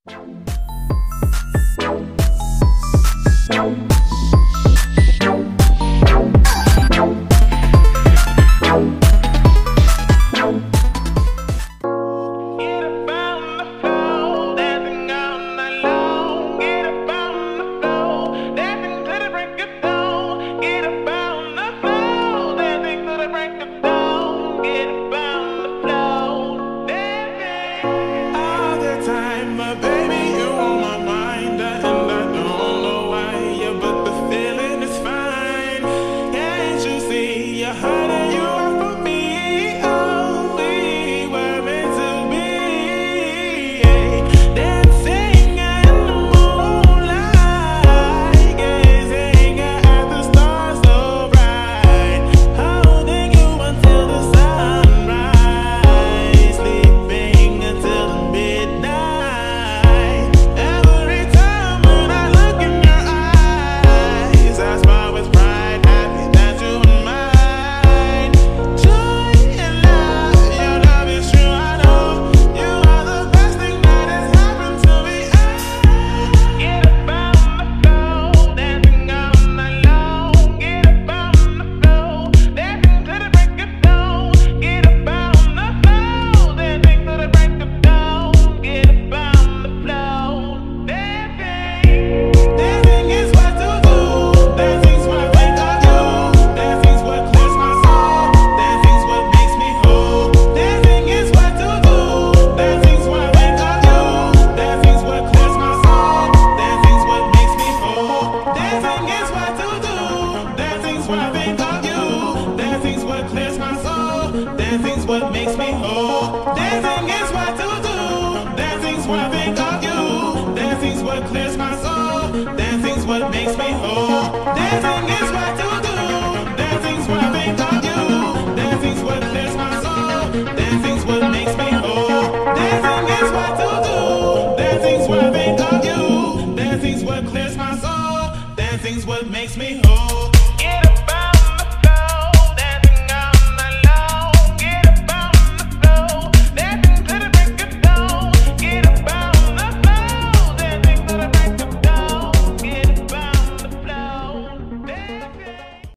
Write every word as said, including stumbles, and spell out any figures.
Dancing's what makes me whole. Dancing is what to do. Dancing's what I think of you. Dancing's what clears my soul. Dancing's what makes me whole. Dancing is what to do. Dancing's what I think of you. Dancing's what clears my soul. Dancing's what makes me whole. Dancing is what to do. Dancing's what I think of you. Dancing's what clears my soul. Dancing's what makes me whole. Yeah.